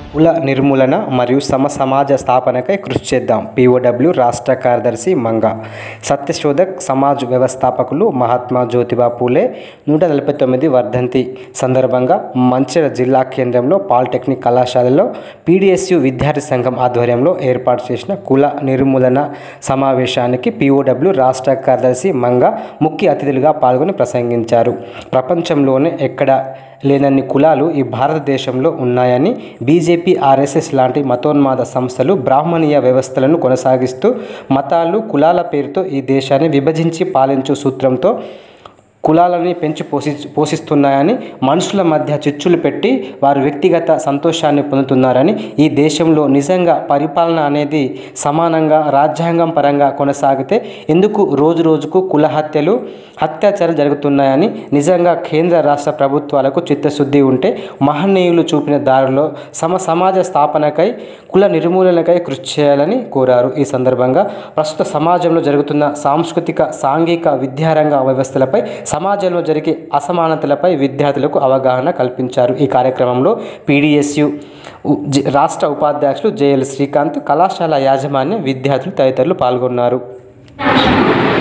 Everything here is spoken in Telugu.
కుల నిర్మూలన మరియు సమాజ స్థాపనకై కృషి చేద్దాం. POW రాష్ట్ర కార్యదర్శి మంగ. సత్యశోధక్ సమాజ్ వ్యవస్థాపకులు మహాత్మా జ్యోతిబా పూలే 149 వర్ధంతి సందర్భంగా మంచిర్యాల జిల్లా కేంద్రంలో పాలిటెక్నిక్ కళాశాలలో PDSU విద్యార్థి సంఘం ఆధ్వర్యంలో ఏర్పాటు చేసిన కుల నిర్మూలన సమావేశానికి POW రాష్ట్ర కార్యదర్శి మంగ ముఖ్య అతిథులుగా పాల్గొని ప్రసంగించారు. ప్రపంచంలోనే ఎక్కడ లేనన్ని కులాలు ఈ భారతదేశంలో ఉన్నాయని, BJP, RSS లాంటి మతోన్మాద సంస్థలు బ్రాహ్మణీయ వ్యవస్థలను కొనసాగిస్తూ మతాలు, కులాల పేరుతో ఈ దేశాన్ని విభజించి పాలించు సూత్రంతో కులాలని పెంచి పోషిస్తున్నాయని, మనుషుల మధ్య చిచ్చులు పెట్టి వారు వ్యక్తిగత సంతోషాన్ని పొందుతున్నారని, ఈ దేశంలో నిజంగా పరిపాలన అనేది సమానంగా రాజ్యాంగం పరంగా కొనసాగితే ఎందుకు రోజు రోజుకు కుల హత్యలు, అత్యాచారాలు జరుగుతున్నాయని, నిజంగా కేంద్ర రాష్ట్ర ప్రభుత్వాలకు చిత్తశుద్ధి ఉంటే మహనీయులు చూపిన దారిలో సమాజ స్థాపనకై, కుల నిర్మూలనకై కృషి చేయాలని కోరారు. ఈ సందర్భంగా ప్రస్తుత సమాజంలో జరుగుతున్న సాంస్కృతిక, సాంఘిక, విద్యారంగ వ్యవస్థలపై, సమాజంలో జరిగే అసమానతలపై విద్యార్థులకు అవగాహన కల్పించారు. ఈ కార్యక్రమంలో PDSU రాష్ట్ర ఉపాధ్యక్షులు JL శ్రీకాంత్, కళాశాల యాజమాన్య, విద్యార్థులు తదితరులు పాల్గొన్నారు.